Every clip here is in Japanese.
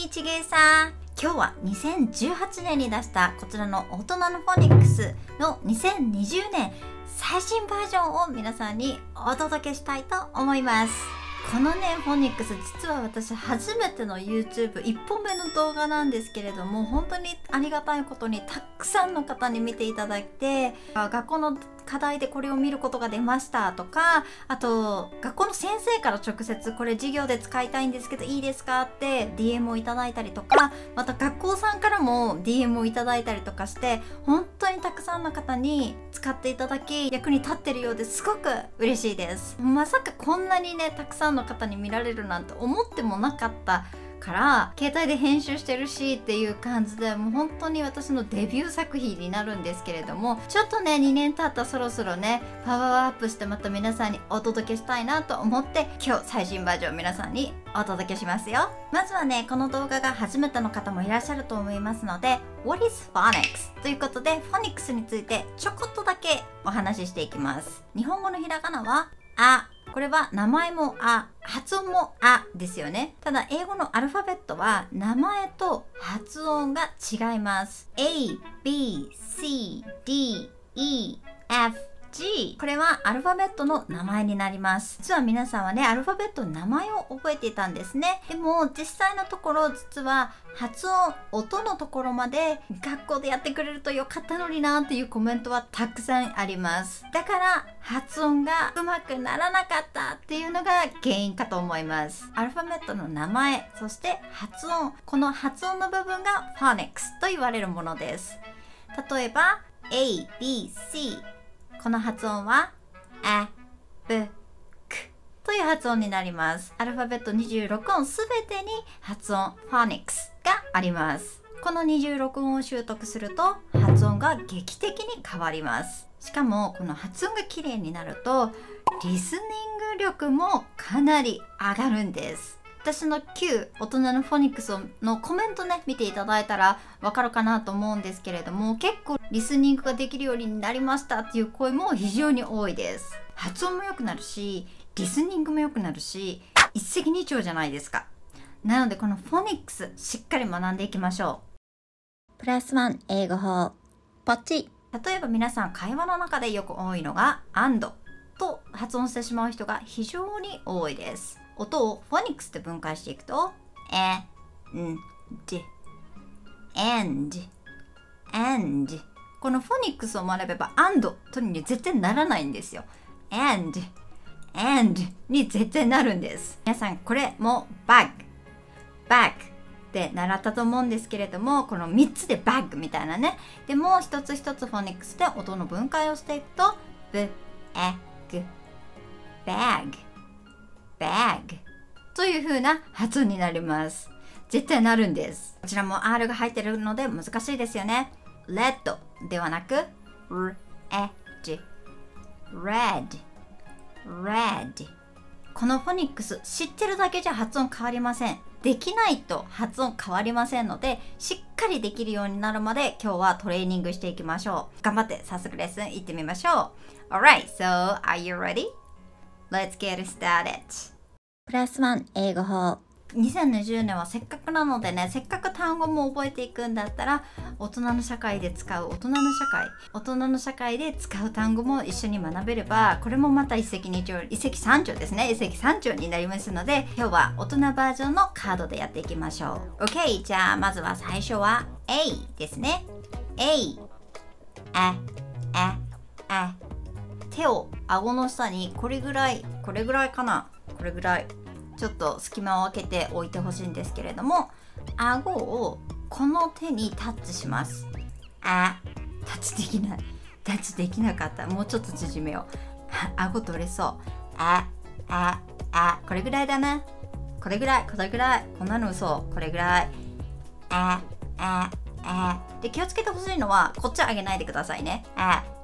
ーちげーさん。今日は2018年に出したこちらの大人のフォニックスの2020年最新バージョンを皆さんにお届けしたいと思います。このね、フォニックス実は私初めての YouTube1 本目の動画なんですけれども、本当にありがたいことにたくさんの方に見ていただいて、学校の課題でこれを見ることが出ましたとか、あと学校の先生から直接これ授業で使いたいんですけどいいですかって DM をいただいたりとか、また学校さんからも DM をいただいたりとかして、本当にたくさんの方に使っていただき役に立ってるようですごく嬉しいです。まさかこんなにねたくさんの方に見られるなんて思ってもなかったから携帯で編集してるしっていう感じで、もう本当に私のデビュー作品になるんですけれども、ちょっとね2年経ったそろそろねパワーアップしてまた皆さんにお届けしたいなと思って今日最新バージョン皆さんにお届けしますよ。まずはねこの動画が初めての方もいらっしゃると思いますので What is Phonics? ということでフォニックスについてちょこっとだけお話ししていきます。日本語のひらがなはあ、これは名前もあ、発音もあですよね。ただ英語のアルファベットは名前と発音が違います。A, B, C, D, E, F, G。これはアルファベットの名前になります。実は皆さんはね、アルファベットの名前を覚えていたんですね。でも実際のところ実は発音、音のところまで学校でやってくれるとよかったのになっていうコメントはたくさんあります。だから発音がうまくならなかったっていうのが原因かと思います。アルファベットの名前、そして発音、この発音の部分がフォニックスと言われるものです。例えば A, B, C、この発音はあ、ぶ、くという発音になります。アルファベット26音すべてに発音フォニックスがあります。この26音を習得すると発音が劇的に変わります。しかもこの発音が綺麗になるとリスニング力もかなり上がるんです。私の旧大人のフォニックスのコメントね見ていただいたらわかるかなと思うんですけれども、結構リスニングができるようになりましたっていう声も非常に多いです。発音も良くなるしリスニングも良くなるし一石二鳥じゃないですか。なのでこのフォニックスしっかり学んでいきましょう。プラス1英語法ポチ。例えば皆さん会話の中でよく多いのが and と発音してしまう人が非常に多いです。音をフォニックスで分解していくと and このフォニックスを学べば and とに絶対ならないんですよ。and に絶対なるんです。皆さんこれもバッグで習ったと思うんですけれども、この3つでバッグみたいなね。でも一つ一つフォニックスで音の分解をしていくとバッグという風な発音になります。絶対なるんです。こちらも R が入ってるので難しいですよね。レッドではなく red。このフォニックス知ってるだけじゃ発音変わりません。できないと発音変わりませんので、しっかりできるようになるまで今日はトレーニングしていきましょう。頑張って早速レッスン行ってみましょう。Alright, so are you ready? Let's get started. プラス1英語法。2020年はせっかくなのでね、せっかく単語も覚えていくんだったら大人の社会で使う大人の社会で使う単語も一緒に学べれば、これもまた一石二鳥、一石三鳥ですね。一石三鳥になりますので、今日は大人バージョンのカードでやっていきましょう。 OK、 じゃあまずは最初は A ですね。 A 手を顎の下にこれぐらいかな、これぐらいちょっと隙間を空けておいてほしいんですけれども、顎をこの手にタッチします。タッチできなかった。もうちょっと縮めよう。顎取れそう。これぐらいだな。これぐらい。こんなの嘘。これぐらい。で気をつけてほしいのはこっち上げないでくださいね。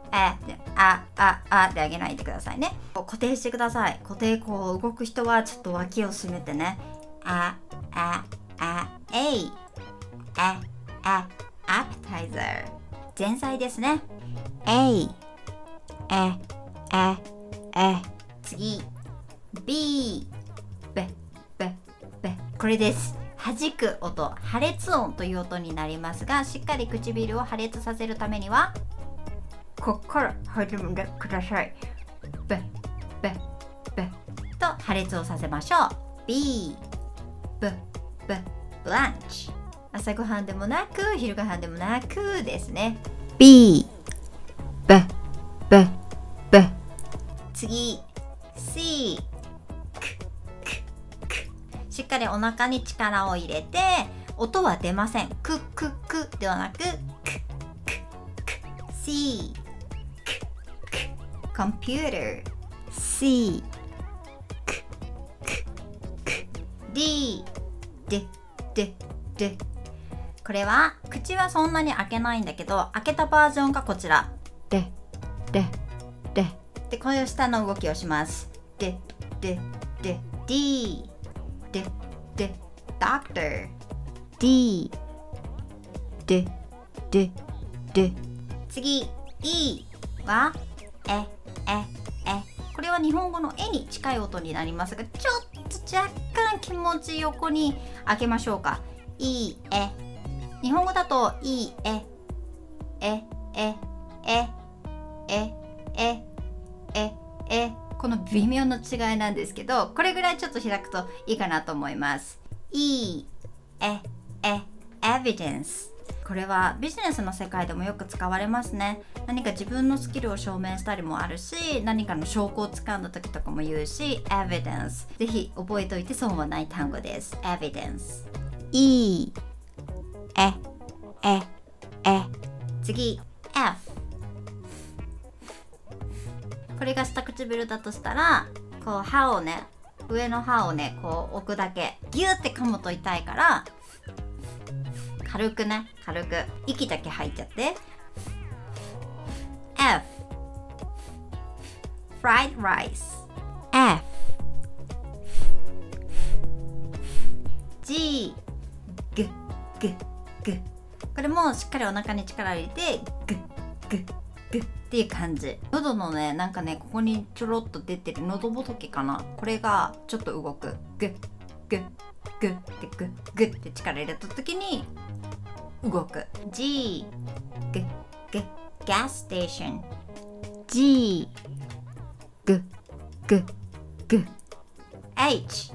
で上げないでくださいね。固定してください。固定こう動く人はちょっと脇を締めてね。appetizer 前菜ですね。次 B これです。 弾く音、破裂音という音になりますが、しっかり唇を破裂させるためにはここから始めてください。ベベベと破裂をさせましょう。 B ブブブランチ、朝ごはんでもなく昼ごはんでもなくですね。 B ベベベ。次 C しっかりお腹に力を入れて、音は出ません。クククではなくククク。 C computer C D D D D。 これは口はそんなに開けないんだけど、開けたバージョンがこちらでででで、こういう下の動きをします。ででで D D D Doctor D D D D。 次 E はこれは日本語のえに近い音になりますが、ちょっと若干気持ち横に開けましょうか。いえ、日本語だといえこの微妙な違いなんですけど、これぐらいちょっと開くといいかなと思います。evidence。これはビジネスの世界でもよく使われますね。何か自分のスキルを証明したりもあるし、何かの証拠をつかんだ時とかも言うし、evidence。ぜひ覚えておいて損はない単語です。evidence。次 F。これが下唇だとしたら、こう歯をね、上の歯をね、こう置くだけ。ギューって噛むと痛いから、軽くね、軽く息だけ吐いちゃって。 F fried rice。 F G グッグッグッ。これもしっかりお腹に力を入れてグッグッグッっていう感じ。喉のね、なんかね、ここにちょろっと出てる喉仏かな、これがちょっと動く。グッグッグッってグッグッって力入れた時に動く。 G グッグッガスステーション。 G グッグッグッ。 H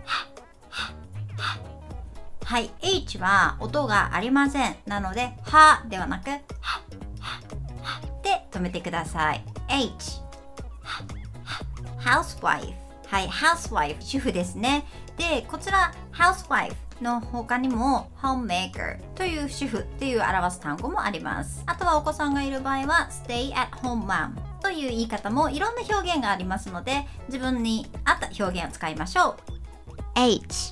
はい、H は音がありません。なのではではなくで止めてください。 H housewife。 はい、housewife 主婦ですね。でこちら housewifeの他にも homemaker という主婦っていう表す単語もあります。あとはお子さんがいる場合は stay at home mom という言い方もいろんな表現がありますので、自分に合った表現を使いましょう。 H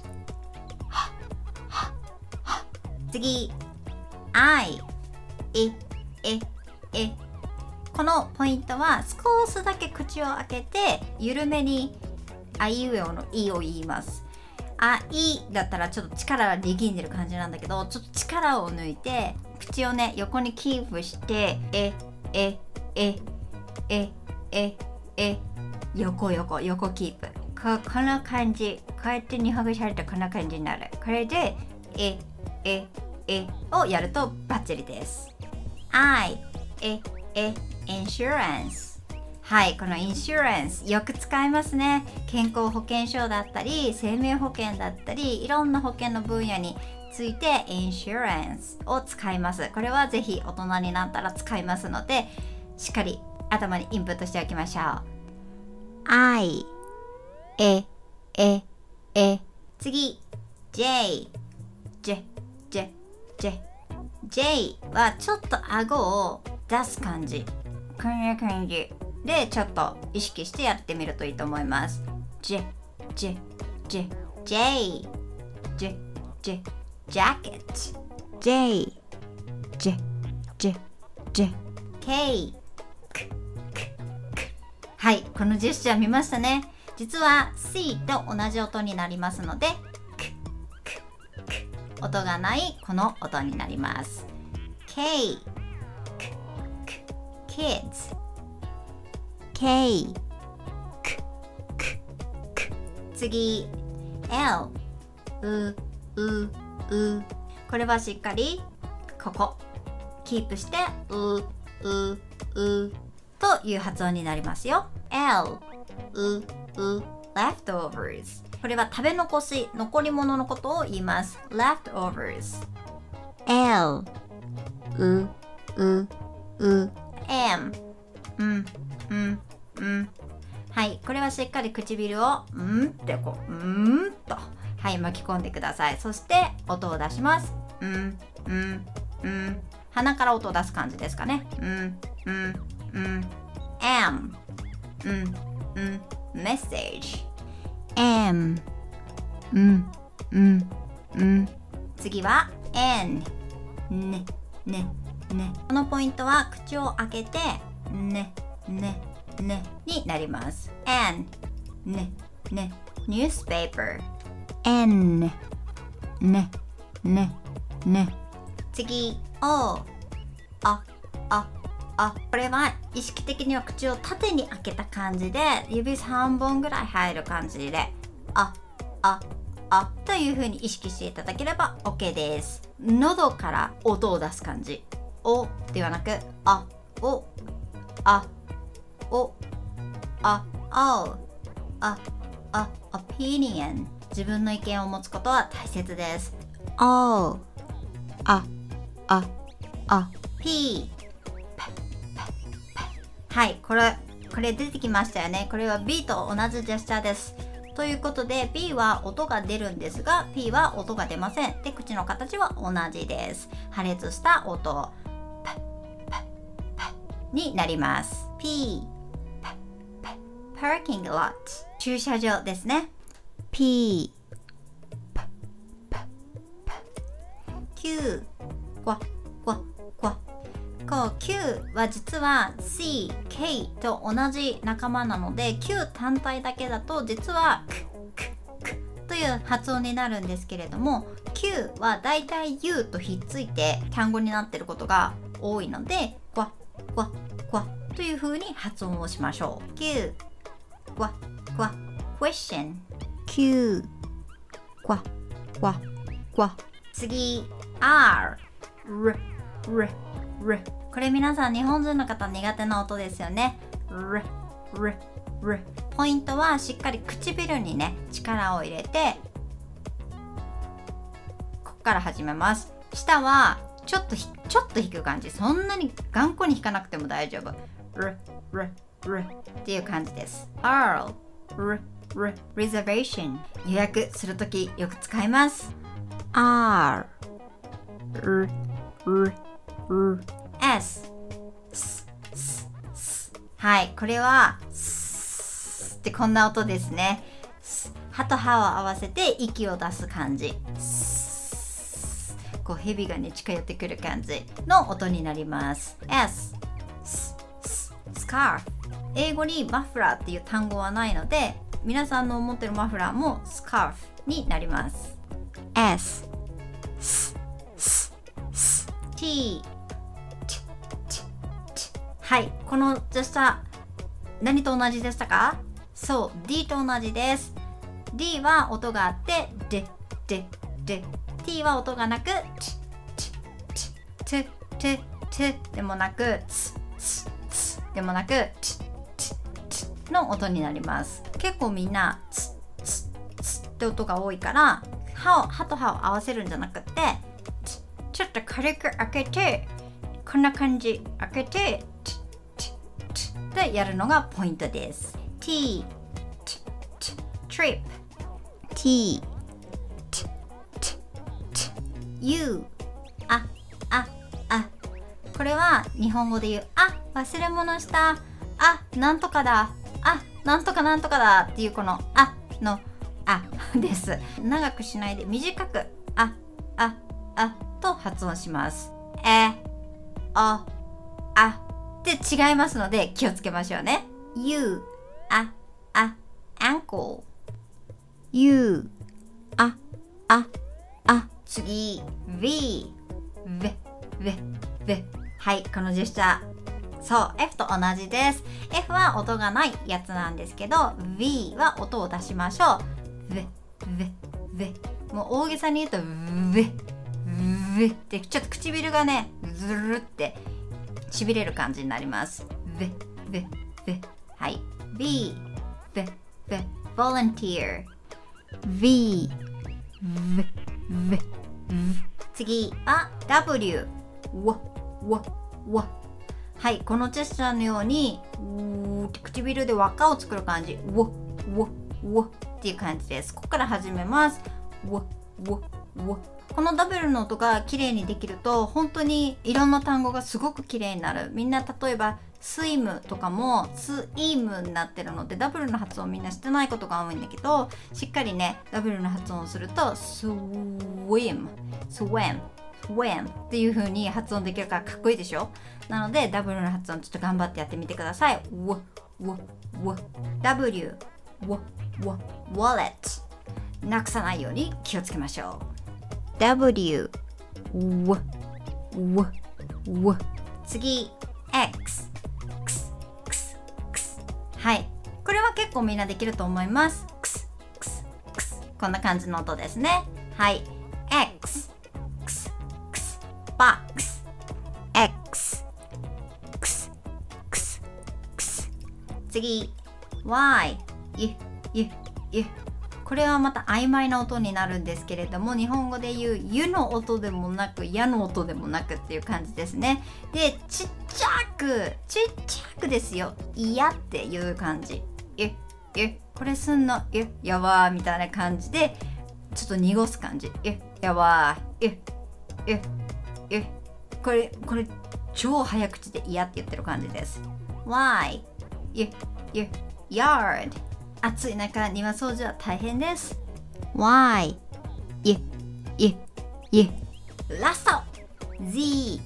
次 I このポイントは少しだけ口を開けて緩めにあいうえおのいを言います。あいだったらちょっと力が力んでる感じなんだけど、ちょっと力を抜いて口をね横にキープして横キープ。この感じ、こうやって日本語しゃべるとこんな感じになる。これでをやるとバッチリです。insurance。 はい、このインシュランスよく使いますね。健康保険証だったり生命保険だったりいろんな保険の分野についてインシュランスを使います。これはぜひ大人になったら使いますので、しっかり頭にインプットしておきましょう。次 Jはちょっと顎を出す感じ。こんな感じでちょっと意識してやってみるといいと思います。ジャケット。はい、このジェスチャー見ましたね。実は C と同じ音になりますので音がないこの音になります。 K kids。 次 L これはしっかりここキープしてという発音になりますよ。leftovers。これは食べ残し、残り物のことを言います。leftovers。はい、これはしっかり唇をってこうとはい巻き込んでください。そして音を出します。鼻から音を出す感じですかね。message。次は n。このポイントは口を開けてになります。newspaper。次 o。これは意識的には口を縦に開けた感じで指3本ぐらい入る感じでという風に意識していただければ OK です。喉から音を出す感じ。おではなくopinion。自分の意見を持つことは大切です。p。はい、これ出てきましたよね。これは B と同じジェスチャーです。ということで B は音が出るんですが P は音が出ません。で、口の形は同じです。破裂した音になります。P。parking lot。駐車場ですね。P。Q。Q は実は C、K と同じ仲間なので Q 単体だけだと実はクという発音になるんですけれども Q はだいたい U とひっついて単語になっていることが多いのでという風に発音をしましょう。 Q question。 Q 次 R。これ皆さん日本人の方苦手な音ですよね。ポイントはしっかり唇にね力を入れてここから始めます。下はちょっと引く感じ。そんなに頑固に引かなくても大丈夫。っていう感じです。reservation。 予約するときよく使います。S。 はい、これはってこんな音ですね。歯と歯を合わせて息を出す感じ。こう蛇がね近寄ってくる感じの音になります。 S。 スカーフ。英語にマフラーっていう単語はないので皆さんの思ってるマフラーもスカーフになります。 S。 T。はい、このジェスチャー何と同じでしたか？そう、D と同じです。D は音があってで T は音がなくt でもなくでもなくの音になります。結構みんなって音が多いから歯と歯を合わせるんじゃなくてちょっと軽く開けてこんな感じ開けてでやるのがポイントです。 T trip。 T U。 これは日本語で言う忘れ物した、なんとかだ、なんとかだっていうこののです。長くしないで短くと発音します。って違いますので気をつけましょうね。 U ankle。 U 次 V。 はい、このジェスチャーそう F と同じです。 F は音がないやつなんですけど V は音を出しましょう。 もう大げさに言うとうえってちょっと唇がねずるってしびれる感じになります。はい。V volunteer次は W はい、このジェスチャーのように唇で輪っかを作る感じっていう感じです。ここから始めます。このダブルの音が綺麗にできると本当にいろんな単語がすごく綺麗になる。みんな例えばスイムとかもスイムになってるのでダブルの発音みんなしてないことが多いんだけど、しっかりねダブルの発音をするとスウィムっていう風に発音できるからかっこいいでしょ。なのでダブルの発音ちょっと頑張ってやってみてください。W wallet なくさないように気をつけましょう。W次 X はい、これは結構みんなできると思います。こんな感じの音ですね。はい、X box X 次 Y これはまた曖昧な音になるんですけれども、日本語で言うゆの音でもなくやの音でもなくっていう感じですね。でちっちゃくですよ。いやっていう感じ。これすんのやわーみたいな感じでちょっと濁す感じ。やわーこれ超早口でいやって言ってる感じです。Why yard 暑い中庭掃除は大変です。Why ラスト Z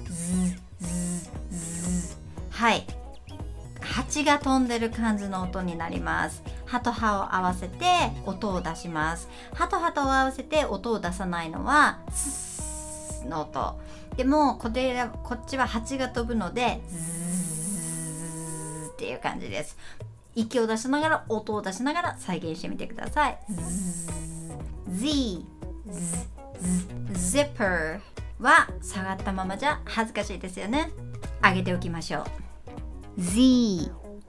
はい、蜂が飛んでる感じの音になります。歯と歯を合わせて音を出します。歯と歯と合わせて音を出さないのはスの音でも、こっちは蜂が飛ぶのでズーっていう感じです。息を出しながら音を出しながら再現してみてください。Z Zipper は下がったままじゃ恥ずかしいですよね。上げておきましょう。Z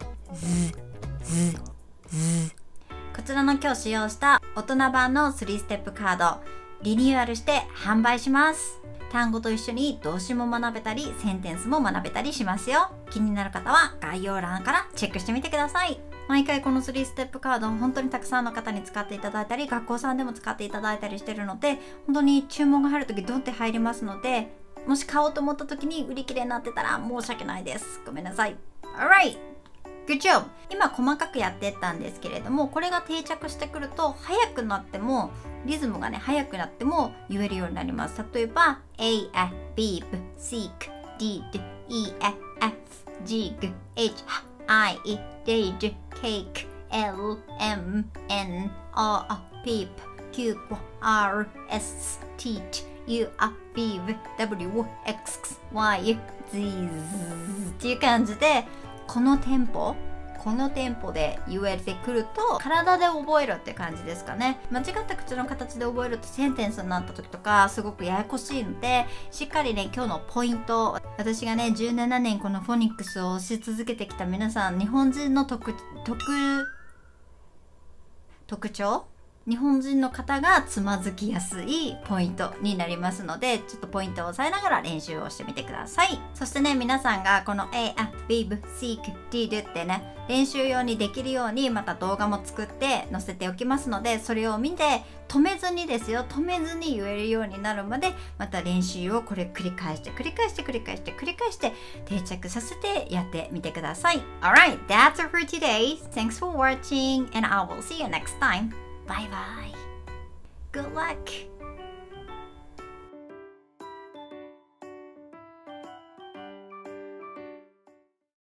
こちらの今日使用した大人版の3ステップカードリニューアルして販売します。単語と一緒に動詞も学べたりセンテンスも学べたりしますよ。気になる方は概要欄からチェックしてみてください。毎回この3ステップカードを本当にたくさんの方に使っていただいたり、学校さんでも使っていただいたりしてるので、本当に注文が入るときドンって入りますので、もし買おうと思った時に売り切れになってたら申し訳ないです。ごめんなさい。Alright! Good job! 今細かくやってったんですけれども、これが定着してくると速くなってもリズムがね速くなっても言えるようになります。例えば A, B, Seek, D, E, F, G, H, I, Did, Cake, L, M, N, O, Peep, Q, R, S, Teach, U, V, W, X, Y, Z っていう感じでこのテンポで言えてくると体で覚えるって感じですかね。間違った口の形で覚えるとセンテンスになった時とかすごくややこしいので、しっかりね今日のポイント、私がね17年このフォニックスをし続けてきた皆さん、日本人の特徴、日本人の方がつまずきやすいポイントになりますので、ちょっとポイントを押さえながら練習をしてみてください。そしてね、皆さんがこの A, B, Seek, Did ってね練習用にできるようにまた動画も作って載せておきますので、それを見て止めずに言えるようになるまでまた練習をこれ繰り返して定着させてやってみてください。 Alright, that's it for today. Thanks for watching and I will see you next time. Bye bye. Good luck.